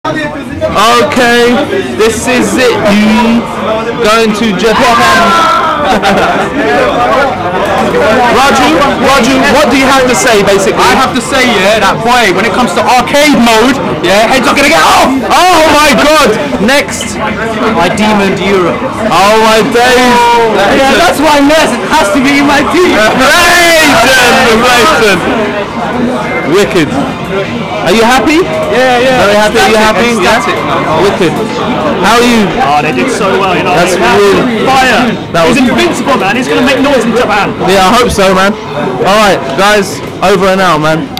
Okay, this is it. Going to Japan. Raju, what do you have to say basically? I have to say, yeah, that boy, when it comes to arcade mode, yeah, head's not gonna get off! Oh my god! Next! My Demon Europe. Oh my days! Yeah, that's why Ness has to be in my team! Amazing! Wicked. Are you happy? Yeah. Very happy? Are you happy? Ecstatic. Yeah? Wicked. How are you? Oh, they did so well, you know. That's really fire. That was He's invincible, man. He's gonna make noise in Japan. Yeah, I hope so, man. Alright, guys, over and out, man.